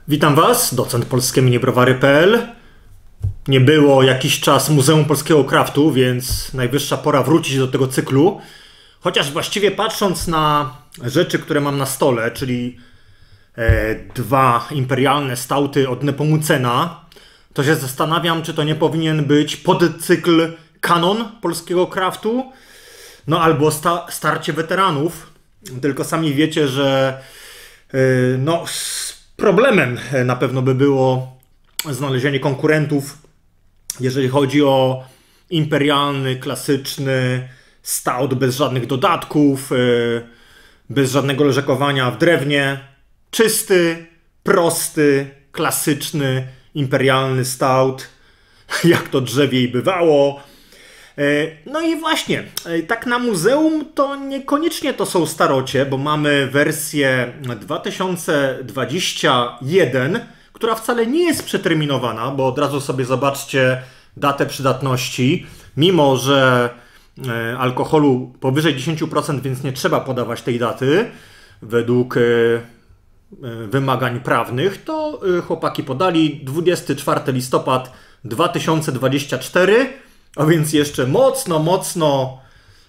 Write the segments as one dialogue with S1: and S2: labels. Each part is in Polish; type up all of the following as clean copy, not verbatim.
S1: Witam Was, docent polskieminibrowary.pl. Nie było jakiś czas Muzeum Polskiego Kraftu, więc najwyższa pora wrócić do tego cyklu. Chociaż właściwie patrząc na rzeczy, które mam na stole, czyli dwa imperialne stauty od Nepomucena, to się zastanawiam, czy to nie powinien być podcykl kanon polskiego kraftu, no albo starcie weteranów. Tylko sami wiecie, że problemem na pewno by było znalezienie konkurentów, jeżeli chodzi o imperialny, klasyczny stout bez żadnych dodatków, bez żadnego leżakowania w drewnie. Czysty, prosty, klasyczny, imperialny stout, jak to drzewiej bywało. No i właśnie, tak na muzeum to niekoniecznie to są starocie, bo mamy wersję 2021, która wcale nie jest przeterminowana, bo od razu sobie zobaczcie datę przydatności. Mimo że alkoholu powyżej 10%, więc nie trzeba podawać tej daty według wymagań prawnych, to chłopaki podali 24 listopad 2024, a więc jeszcze mocno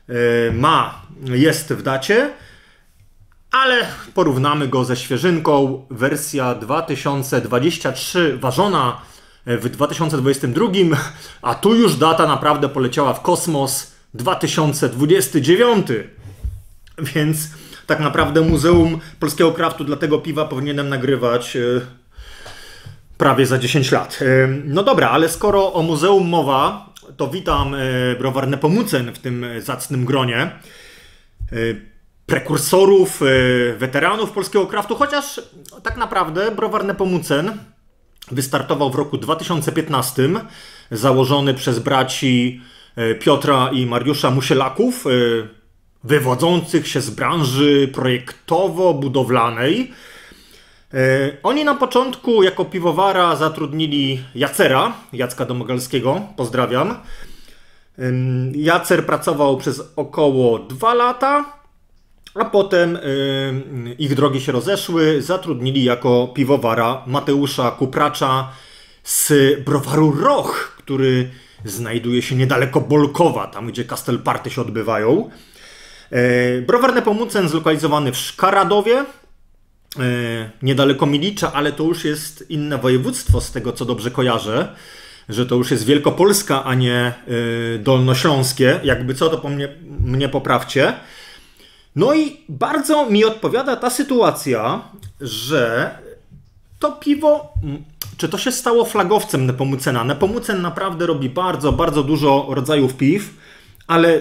S1: jest w dacie, ale porównamy go ze świeżynką. Wersja 2023 ważona w 2022, a tu już data naprawdę poleciała w kosmos, 2029. Więc tak naprawdę Muzeum Polskiego Kraftu dla tego piwa powinienem nagrywać prawie za 10 lat. No dobra, ale skoro o muzeum mowa, to witam browar Nepomucen w tym zacnym gronie prekursorów, weteranów polskiego kraftu, chociaż tak naprawdę browar Nepomucen wystartował w roku 2015, założony przez braci Piotra i Mariusza Musielaków, wywodzących się z branży projektowo-budowlanej. Oni na początku jako piwowara zatrudnili Jacera, Jacka Domagalskiego, pozdrawiam. Jacer pracował przez około 2 lata, a potem ich drogi się rozeszły. Zatrudnili jako piwowara Mateusza Kupracza z browaru Roch, który znajduje się niedaleko Bolkowa, tam gdzie Kastelparty się odbywają. Browar Nepomucen zlokalizowany w Szkaradowie, niedaleko Milicza, ale to już jest inne województwo, z tego co dobrze kojarzę, że to już jest Wielkopolska, a nie Dolnośląskie. Jakby co, to mnie poprawcie. No i bardzo mi odpowiada ta sytuacja, że to piwo, czy to się stało flagowcem Nepomucena. Nepomucen naprawdę robi bardzo dużo rodzajów piw, ale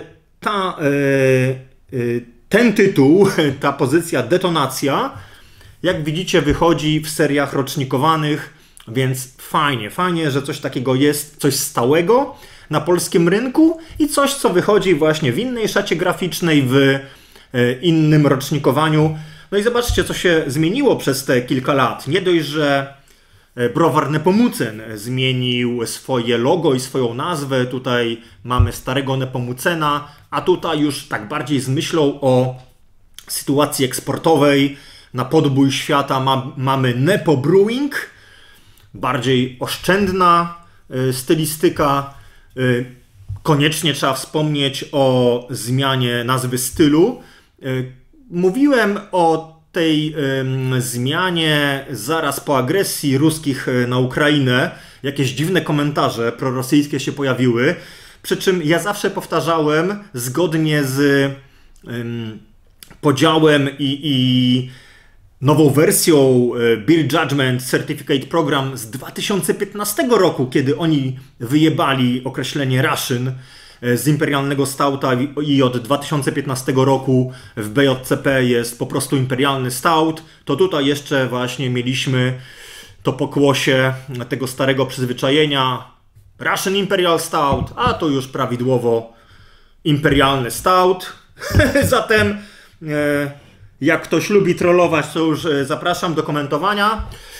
S1: ten tytuł, ta pozycja detonacja, jak widzicie, wychodzi w seriach rocznikowanych, więc fajnie, że coś takiego jest, coś stałego na polskim rynku i coś, co wychodzi właśnie w innej szacie graficznej, w innym rocznikowaniu. No i zobaczcie, co się zmieniło przez te kilka lat. Nie dość, że browar Nepomucen zmienił swoje logo i swoją nazwę. Tutaj mamy starego Nepomucena, a tutaj już tak bardziej z myślą o sytuacji eksportowej. Na podbój świata mamy Nepo Brewing, bardziej oszczędna stylistyka. Koniecznie trzeba wspomnieć o zmianie nazwy stylu. Mówiłem o tej zmianie zaraz po agresji ruskich na Ukrainę. Jakieś dziwne komentarze prorosyjskie się pojawiły. Przy czym ja zawsze powtarzałem, zgodnie z podziałem i nową wersją Beer Judgment Certificate Program z 2015 roku, kiedy oni wyjebali określenie Russian z imperialnego stouta i od 2015 roku w BJCP jest po prostu imperialny stout, to tutaj jeszcze właśnie mieliśmy to pokłosie tego starego przyzwyczajenia Russian Imperial Stout, a to już prawidłowo imperialny stout. Zatem jak ktoś lubi trollować, to już zapraszam do komentowania.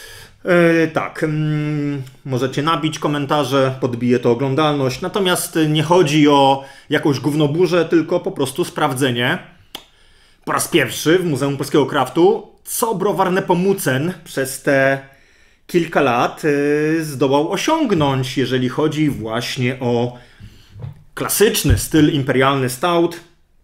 S1: Możecie nabić komentarze, podbije to oglądalność. Natomiast nie chodzi o jakąś gównoburzę, tylko po prostu sprawdzenie po raz pierwszy w Muzeum Polskiego Kraftu, co browar Nepomucen przez te kilka lat zdołał osiągnąć, jeżeli chodzi właśnie o klasyczny styl imperialny stout.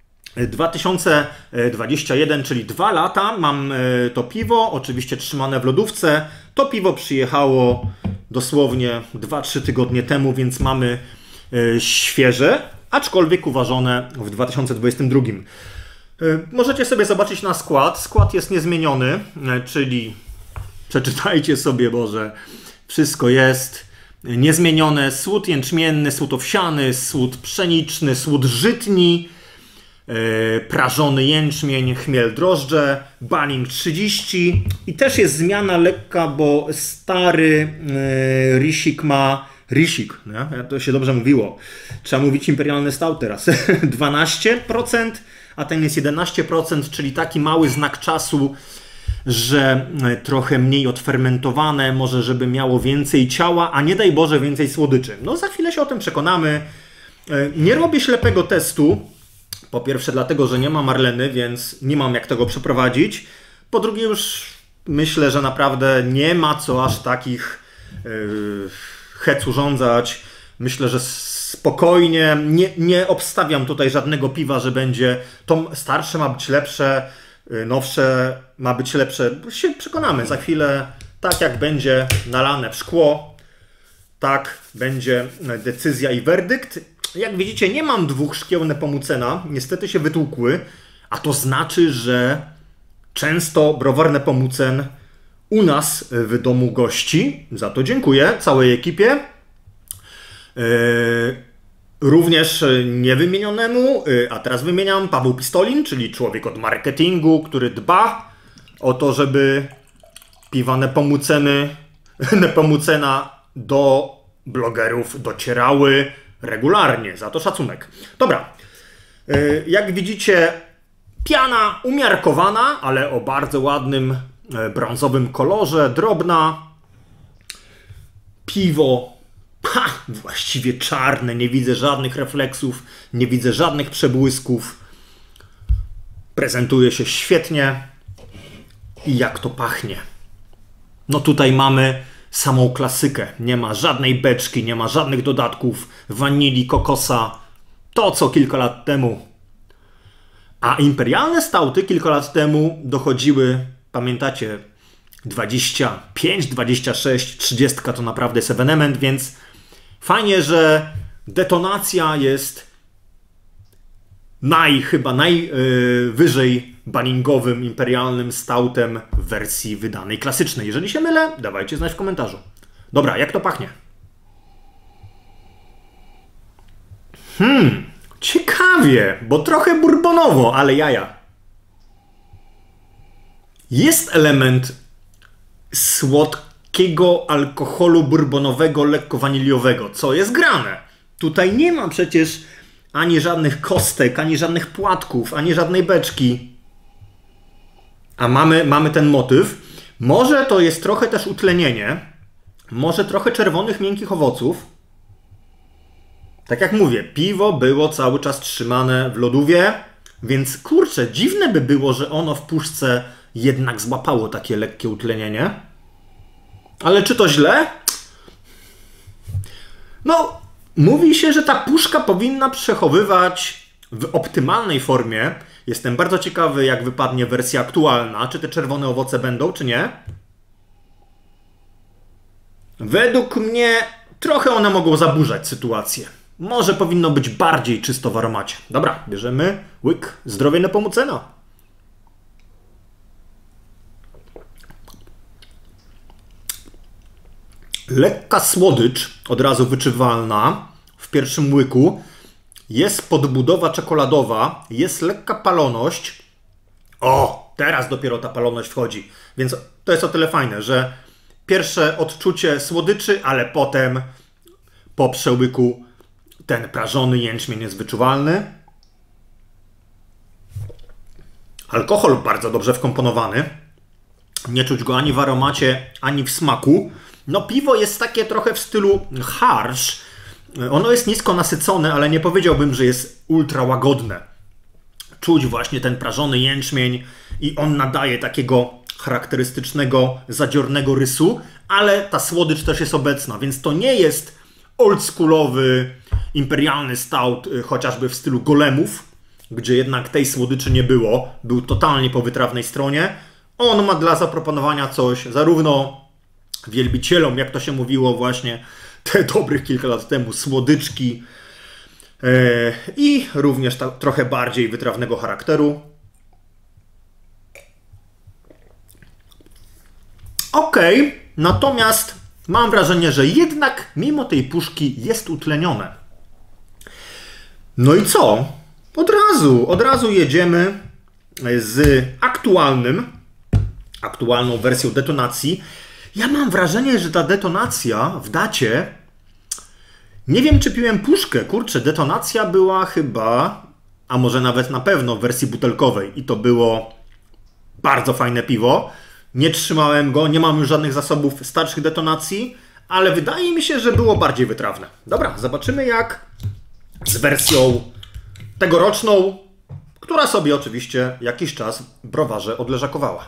S1: 2021, czyli 2 lata, mam to piwo, oczywiście trzymane w lodówce. To piwo przyjechało dosłownie 2-3 tygodnie temu, więc mamy świeże, aczkolwiek uważone w 2022. Możecie sobie zobaczyć na skład. Skład jest niezmieniony, czyli przeczytajcie sobie, Boże, wszystko jest niezmienione. Słód jęczmienny, słód owsiany, słód pszeniczny, słód żytni, prażony jęczmień, chmiel, drożdże, Banning 30 i też jest zmiana lekka, bo stary Rishik ma Rishik, nie? To się dobrze mówiło. Trzeba mówić imperialny stout teraz. 12%, a ten jest 11%, czyli taki mały znak czasu, że trochę mniej odfermentowane, może żeby miało więcej ciała, a nie daj Boże więcej słodyczy. No za chwilę się o tym przekonamy. Nie robię ślepego testu. Po pierwsze dlatego, że nie ma Marleny, więc nie mam jak tego przeprowadzić. Po drugie już myślę, że naprawdę nie ma co aż takich hec urządzać. Myślę, że spokojnie, nie obstawiam tutaj żadnego piwa, że będzie to starsze ma być lepsze, nowsze ma być lepsze. Się przekonamy za chwilę, tak jak będzie nalane w szkło, tak będzie decyzja i werdykt. Jak widzicie, nie mam 2 szkieł Nepomucena, niestety się wytłukły, a to znaczy, że często browar Nepomucen u nas w domu gości. Za to dziękuję całej ekipie. Również niewymienionemu, a teraz wymieniam, Paweł Pistolin, czyli człowiek od marketingu, który dba o to, żeby piwa Nepomucena do blogerów docierały regularnie. Za to szacunek. Dobra, jak widzicie, piana umiarkowana, ale o bardzo ładnym brązowym kolorze, drobna. Piwo właściwie czarne, nie widzę żadnych refleksów, nie widzę żadnych przebłysków. Prezentuje się świetnie. I jak to pachnie. No tutaj mamy samą klasykę. Nie ma żadnej beczki, nie ma żadnych dodatków, wanilii, kokosa. To co kilka lat temu. A imperialne stauty kilka lat temu dochodziły, pamiętacie, 25, 26, 30 to naprawdę jest ewenement, więc fajnie, że detonacja jest chyba najwyżej Banningowym imperialnym stoutem w wersji wydanej klasycznej. Jeżeli się mylę, dawajcie znać w komentarzu. Dobra, jak to pachnie? Ciekawie, bo trochę bourbonowo, ale jaja. Jest element słodkiego alkoholu bourbonowego, lekko waniliowego, co jest grane. Tutaj nie ma przecież ani żadnych kostek, ani żadnych płatków, ani żadnej beczki. A mamy ten motyw. Może to jest trochę też utlenienie. Może trochę czerwonych, miękkich owoców. Tak jak mówię, piwo było cały czas trzymane w lodówie, więc kurczę, dziwne by było, że ono w puszce jednak złapało takie lekkie utlenienie. Ale czy to źle? No, mówi się, że ta puszka powinna przechowywać w optymalnej formie. Jestem bardzo ciekawy, jak wypadnie wersja aktualna. Czy te czerwone owoce będą, czy nie? Według mnie trochę one mogą zaburzać sytuację. Może powinno być bardziej czysto w aromacie. Dobra, bierzemy łyk. Zdrowie Nepomucena. Lekka słodycz, od razu wyczuwalna w pierwszym łyku. Jest podbudowa czekoladowa, jest lekka paloność. O, teraz dopiero ta paloność wchodzi. Więc to jest o tyle fajne, że pierwsze odczucie słodyczy, ale potem po przełyku ten prażony jęczmień jest wyczuwalny. Alkohol bardzo dobrze wkomponowany. Nie czuć go ani w aromacie, ani w smaku. No piwo jest takie trochę w stylu harsh. Ono jest nisko nasycone, ale nie powiedziałbym, że jest ultra łagodne. Czuć właśnie ten prażony jęczmień i on nadaje takiego charakterystycznego, zadziornego rysu, ale ta słodycz też jest obecna, więc to nie jest oldschoolowy, imperialny stout, chociażby w stylu golemów, gdzie jednak tej słodyczy nie było, był totalnie po wytrawnej stronie. On ma dla zaproponowania coś zarówno wielbicielom, jak to się mówiło właśnie te dobrych kilka lat temu, słodyczki, i również trochę bardziej wytrawnego charakteru. Okej, natomiast mam wrażenie, że jednak mimo tej puszki jest utlenione. No i co? Od razu jedziemy z aktualną wersją detonacji. Ja mam wrażenie, że ta detonacja w dacie... Nie wiem, czy piłem puszkę. Kurczę, detonacja była chyba, a może nawet na pewno w wersji butelkowej. I to było bardzo fajne piwo. Nie trzymałem go, nie mam już żadnych zasobów starszych detonacji, ale wydaje mi się, że było bardziej wytrawne. Dobra, zobaczymy jak z wersją tegoroczną, która sobie oczywiście jakiś czas w browarze odleżakowała.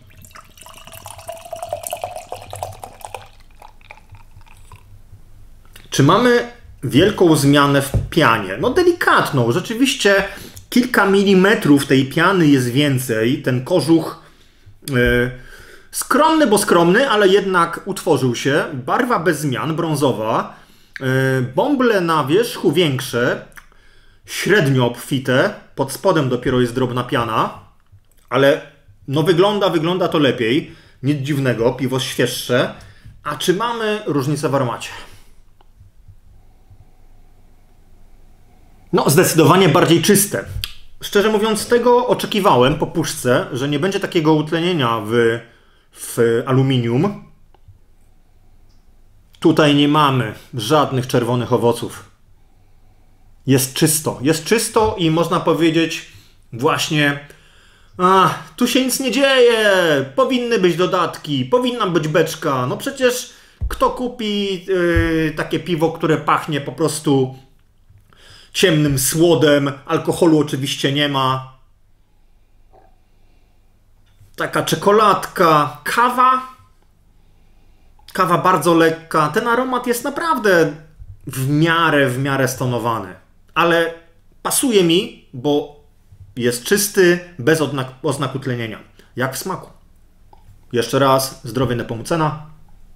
S1: Czy mamy wielką zmianę w pianie? No delikatną, rzeczywiście kilka milimetrów tej piany jest więcej. Ten kożuch skromny, bo skromny, ale jednak utworzył się. Barwa bez zmian, brązowa. Bąble na wierzchu większe, średnio obfite. Pod spodem dopiero jest drobna piana, ale no wygląda to lepiej. Nic dziwnego, piwo świeższe. A czy mamy różnicę w aromacie? No, zdecydowanie bardziej czyste. Szczerze mówiąc, tego oczekiwałem po puszce, że nie będzie takiego utlenienia w aluminium. Tutaj nie mamy żadnych czerwonych owoców. Jest czysto i można powiedzieć właśnie, tu się nic nie dzieje, powinny być dodatki, powinna być beczka. No przecież kto kupi takie piwo, które pachnie po prostu ciemnym słodem, alkoholu oczywiście nie ma. Taka czekoladka, kawa bardzo lekka. Ten aromat jest naprawdę w miarę stonowany. Ale pasuje mi, bo jest czysty, bez oznak utlenienia. Jak w smaku. Jeszcze raz, zdrowie Nepomucena.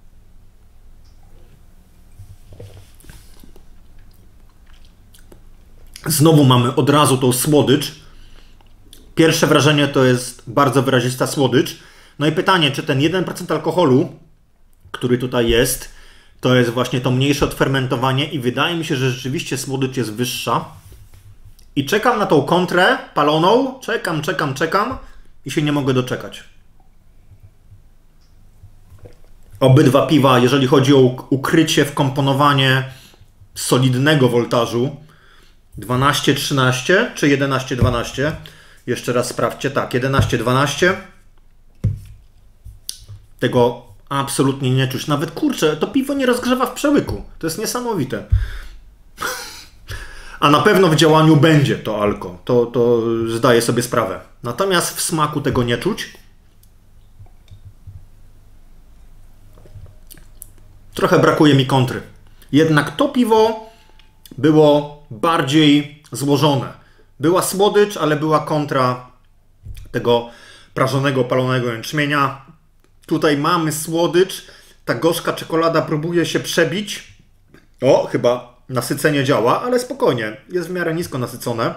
S1: Znowu mamy od razu tą słodycz. Pierwsze wrażenie to jest bardzo wyrazista słodycz. No i pytanie, czy ten 1% alkoholu, który tutaj jest, to jest właśnie to mniejsze odfermentowanie i wydaje mi się, że rzeczywiście słodycz jest wyższa. I czekam na tą kontrę paloną. Czekam i się nie mogę doczekać. Obydwa piwa, jeżeli chodzi o ukrycie, wkomponowanie solidnego woltażu, 12-13 czy 11-12? Jeszcze raz sprawdźcie. Tak, 11-12. Tego absolutnie nie czuć. Nawet kurczę, to piwo nie rozgrzewa w przełyku. To jest niesamowite. A na pewno w działaniu będzie to alko. To zdaję sobie sprawę. Natomiast w smaku tego nie czuć. Trochę brakuje mi kontry. Jednak to piwo było bardziej złożone. Była słodycz, ale była kontra tego prażonego, palonego jęczmienia. Tutaj mamy słodycz. Ta gorzka czekolada próbuje się przebić. O, chyba nasycenie działa, ale spokojnie. Jest w miarę nisko nasycone.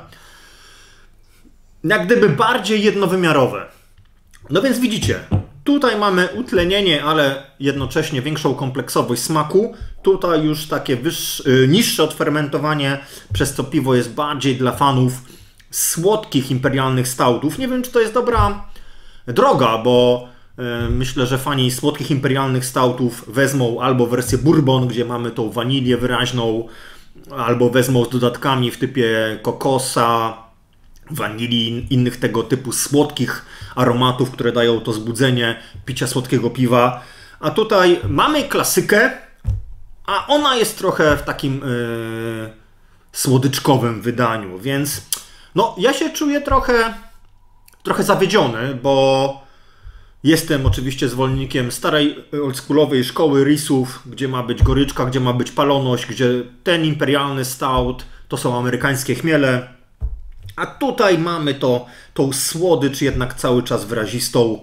S1: Jak gdyby bardziej jednowymiarowe. No więc widzicie, tutaj mamy utlenienie, ale jednocześnie większą kompleksowość smaku. Tutaj już takie niższe odfermentowanie, przez co piwo jest bardziej dla fanów słodkich imperialnych stoutów. Nie wiem, czy to jest dobra droga, bo myślę, że fani słodkich imperialnych stoutów wezmą albo wersję bourbon, gdzie mamy tą wanilię wyraźną, albo wezmą z dodatkami w typie kokosa, wanilii, innych tego typu słodkich aromatów, które dają to zbudzenie picia słodkiego piwa. A tutaj mamy klasykę, a ona jest trochę w takim słodyczkowym wydaniu, więc No, ja się czuję trochę zawiedziony, bo jestem oczywiście zwolennikiem starej, oldschoolowej szkoły risów, gdzie ma być goryczka, gdzie ma być paloność, gdzie ten imperialny stout to są amerykańskie chmiele, a tutaj mamy tą słodycz jednak cały czas wyrazistą.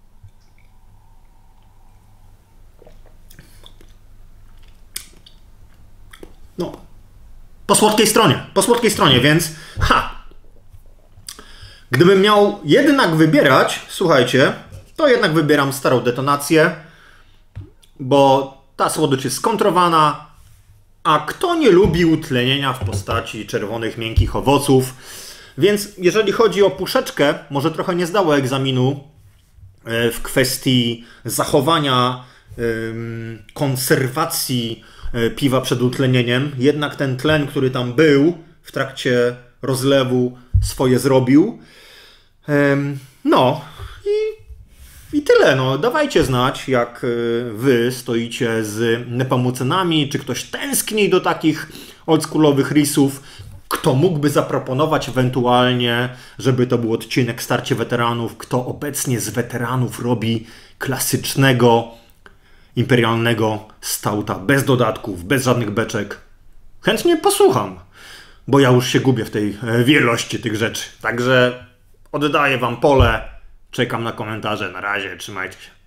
S1: No, po słodkiej stronie, więc gdybym miał jednak wybierać, słuchajcie, to jednak wybieram starą detonację, bo ta słodycz jest skontrowana, a kto nie lubi utlenienia w postaci czerwonych, miękkich owoców. Więc jeżeli chodzi o puszeczkę, może trochę nie zdało egzaminu w kwestii zachowania konserwacji piwa przed utlenieniem. Jednak ten tlen, który tam był w trakcie rozlewu, swoje zrobił. No i tyle. No, dawajcie znać, jak wy stoicie z Nepomucenami, czy ktoś tęskni do takich oldschoolowych risów. Kto mógłby zaproponować ewentualnie, żeby to był odcinek Starcie Weteranów, kto obecnie z weteranów robi klasycznego, imperialnego stouta, bez dodatków, bez żadnych beczek. Chętnie posłucham, bo ja już się gubię w tej wielości tych rzeczy. Także oddaję wam pole, czekam na komentarze. Na razie, trzymajcie się.